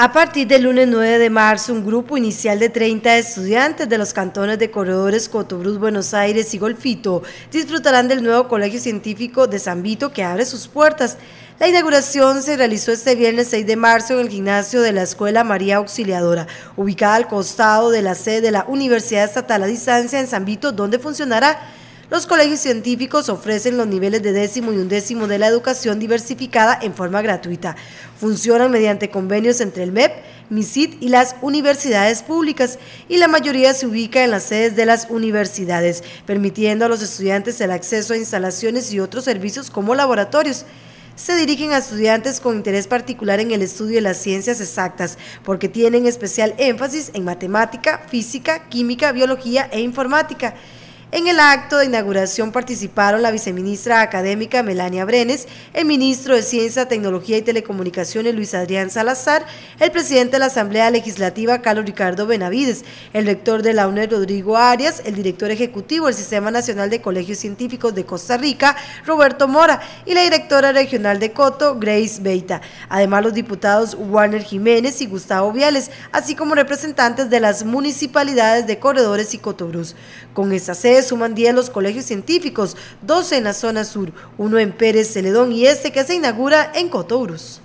A partir del lunes 9 de marzo, un grupo inicial de 30 estudiantes de los cantones de Corredores, Cotobruz, Buenos Aires y Golfito disfrutarán del nuevo Colegio Científico de San Vito que abre sus puertas. La inauguración se realizó este viernes 6 de marzo en el gimnasio de la Escuela María Auxiliadora, ubicada al costado de la sede de la Universidad Estatal a Distancia en San Vito, donde funcionará. Los colegios científicos ofrecen los niveles de 10º y 11º de la educación diversificada en forma gratuita. Funcionan mediante convenios entre el MEP, MISIT y las universidades públicas, y la mayoría se ubica en las sedes de las universidades, permitiendo a los estudiantes el acceso a instalaciones y otros servicios como laboratorios. Se dirigen a estudiantes con interés particular en el estudio de las ciencias exactas, porque tienen especial énfasis en matemática, física, química, biología e informática. En el acto de inauguración participaron la viceministra académica Melania Brenes, el ministro de Ciencia, Tecnología y Telecomunicaciones Luis Adrián Salazar, el presidente de la Asamblea Legislativa Carlos Ricardo Benavides, el rector de la UNED Rodrigo Arias, el director ejecutivo del Sistema Nacional de Colegios Científicos de Costa Rica Roberto Mora y la directora regional de Coto Grace Beita, además los diputados Warner Jiménez y Gustavo Viales, así como representantes de las municipalidades de Corredores y Cotobruz. Con esta sede suman 10 los colegios científicos, 12 en la zona sur, uno en Pérez Celedón y este que se inaugura en Cotobruz.